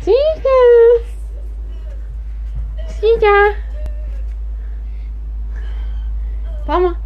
Caesar! Caesar! Vamos.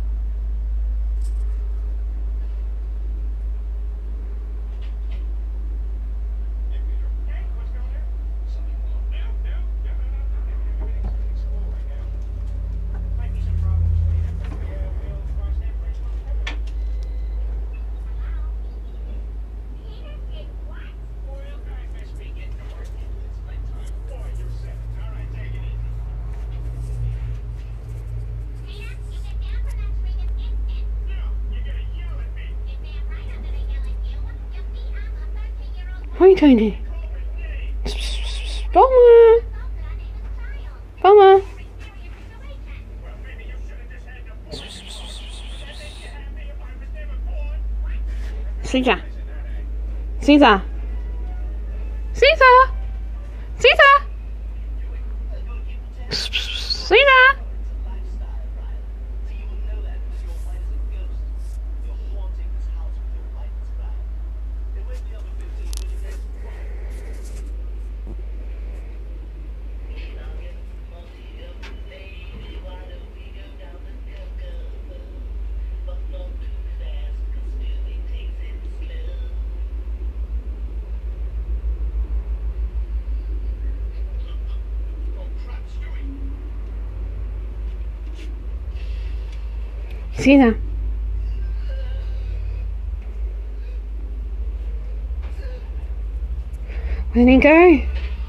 What are you doing here? Bomber! Bomber! Caesar! Caesar! Caesar! Caesar! Caesar! Caesar. Where did he go?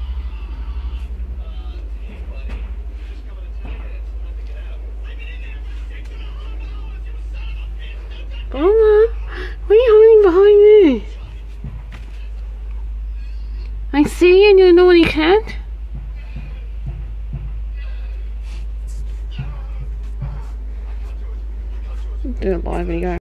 Bomber, what are you hiding behind me? I see you and you're a naughty cat. Do it live, there you go.